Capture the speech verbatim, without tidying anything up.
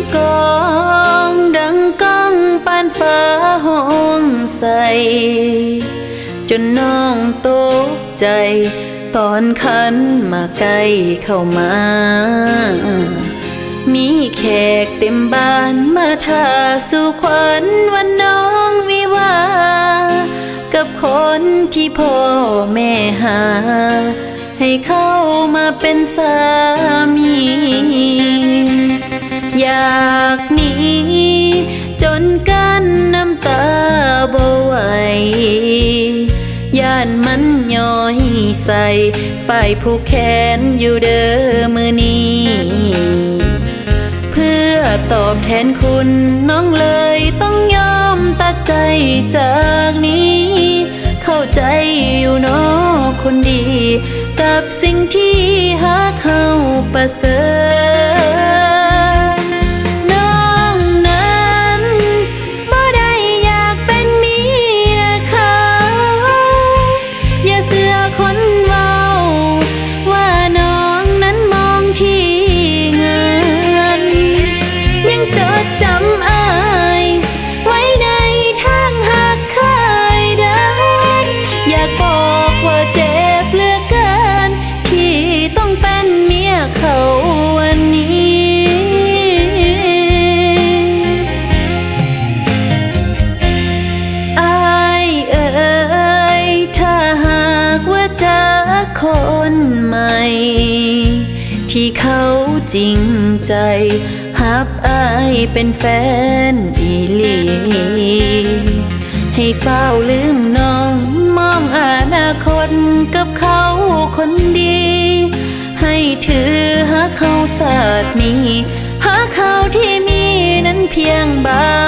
กองดังก้องปานฟ้าห้องใสจนน้องตกใจตอนคันมาใกล้เข้ามามีแขกเต็มบ้านมาท่าสู่ขวัญวันน้องวิวากับคนที่พ่อแม่หาให้เข้ามาเป็นสามีอยากหนีจนกั้นน้ำตาบ่ไหวย่านมันย้อยใส่ฝ่ายผู้แขนอยู่เด้อมือนี้เพื่อตอบแทนคุณน้องเลยต้องยอมตัดใจจากนี้เข้าใจอยู่เนาะคนดีกับสิ่งที่หาเข้าประเสริฐน้องนั้นบ่ได้อยากเป็นเมียเขาอย่าเสือคนเว้าว่าน้องนั้นมองที่เงินยังจดจำอายไว้ในทางหักเคยเดินอยากบอกว่าเจ็บเหลือเกินที่ต้องเป็นเมียเขาวันนี้อายเอ่ยถ้าหากว่าเจอคนใหม่ที่เขาจริงใจฮับอายเป็นแฟนอีหลีให้เฝ้าลืมน้องมองอนาคตกับเขาคนดีให้ถือหาเขาศาสตร์นี้หาเขาที่มีนั้นเพียงบา